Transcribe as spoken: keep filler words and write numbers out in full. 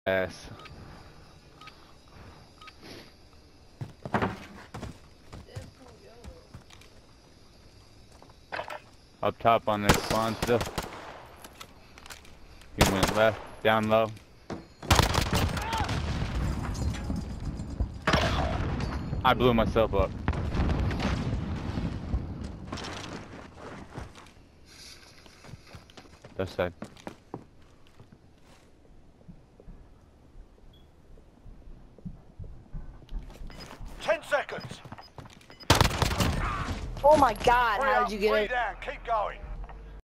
ass. Up top on their spawn still. He went left, down low. I blew myself up. Left side. Ten seconds. Oh my god, how did you get Three it? down. Keep going.